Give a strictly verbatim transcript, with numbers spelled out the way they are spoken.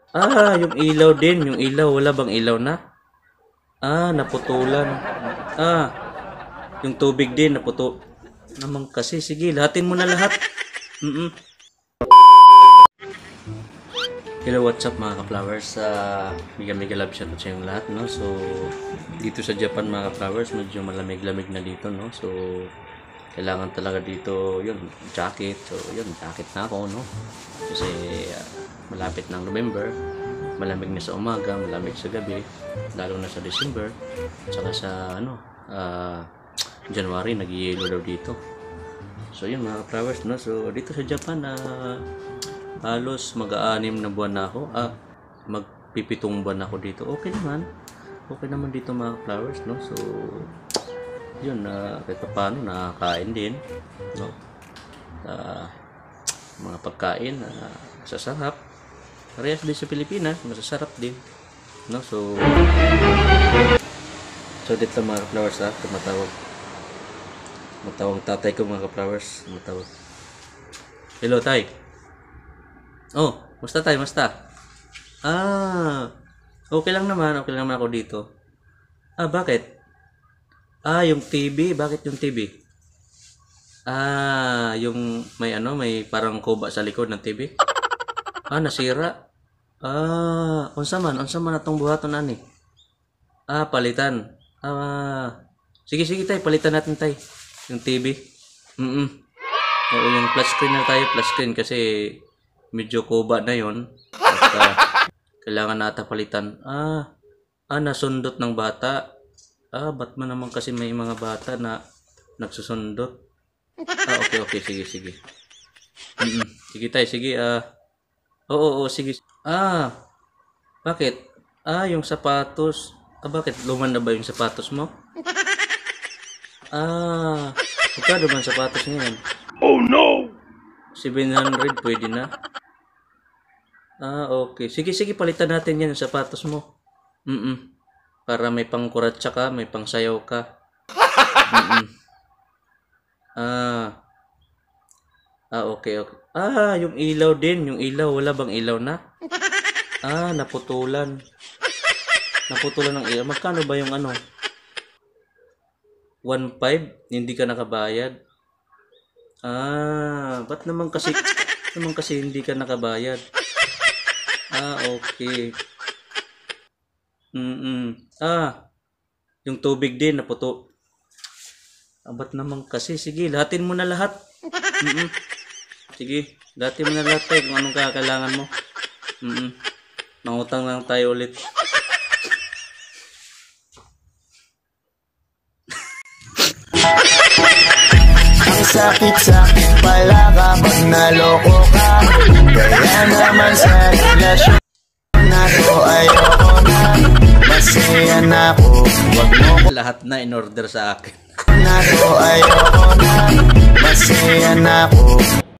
Ah, yung ilaw din. Yung ilaw. Wala bang ilaw na? Ah, naputulan. Ah, yung tubig din. Naputo. Naman kasi. Sige, lahatin mo na lahat. Mm-mm. Hello, what's up mga ka-flowers? Uh, mega mega love shot sa yung lahat, no? So, dito sa Japan mga ka-flowers, medyo malamig-lamig na dito, no? So, kailangan talaga dito, yun, jacket. So, yun, jacket na ako, no? Kasi, uh, malapit ng November, malamig na sa umaga, malamig sa gabi, lalo na sa December, tsaka sa, ano, uh, January, nag-yellow daw dito. So, yun mga ka-flowers, no? So, dito sa Japan, uh, halos mag-aanim na buwan na ako. Ah, magpipitong buwan ako dito. Okay naman. Okay naman dito mga flowers, no? So, yun, uh, kahit paano, nakakain din, no? Uh, mga pagkain, uh, masasarap. Parehas din sa Pilipinas, masasarap din, no? So, so dito mga flowers, ah, tumatawag. Matawag tatay ko mga flowers, matawag. Hello, tay. Oh, musta tayo? Musta? Ah, okay lang naman. Okay lang naman ako dito. Ah, bakit? Ah, yung T V. Bakit yung T V? Ah, yung may ano, may parang kuba sa likod ng T V. Ah, nasira. Ah, unsa man? Unsa man atong buhaton ani? Ah, palitan. Ah, sige, sige tayo. Palitan natin tayo. Yung T V. Mm-mm. Oo, yung flat screen na tayo. Flat screen kasi medyo kuba na yon at uh, kailangan nata palitan. Ah, ah, nasundot ng bata. Ah, ba't man naman kasi may mga bata na nagsusundot. Ah, okay, okay, sige, sige. Mm-mm. Sige tayo, sige. Ah, oo, oo, sige. Ah, bakit? Ah, yung sapatos. Ah, bakit? Luman na ba yung sapatos mo? Ah, magkano man sapatos ngayon? Oh no! seven hundred, pwede na. Ah, okay. Sige, sige, palitan natin yan yung sapatos mo. Mm-mm. Para may pangkuratsa ka, may pangsayaw ka. Mm-mm. Ah. Ah, okay, okay. Ah, yung ilaw din. Yung ilaw, wala bang ilaw na? Ah, naputulan. Naputulan ng ilaw. Magkano ba yung ano? one five? Hindi ka nakabayad? Ah, ba't naman kasi, naman kasi hindi ka nakabayad? Ah, okay. Mm-mm. Ah, yung tubig din, naputo. Ah, ba't naman kasi? Sige, lahatin mo na lahat. Mm-mm. Sige, lahatin mo na lahat tayo kung anong kakailangan mo. Mm-mm. Mangutang lang tayo ulit. Sakit-sakit pala kapag naloko ka. Kaya naman sa relasyon na to ayoko na. Masaya na ako, wag mo ko. Lahat na in order sa akin. Na to ayoko na. Masaya na ako.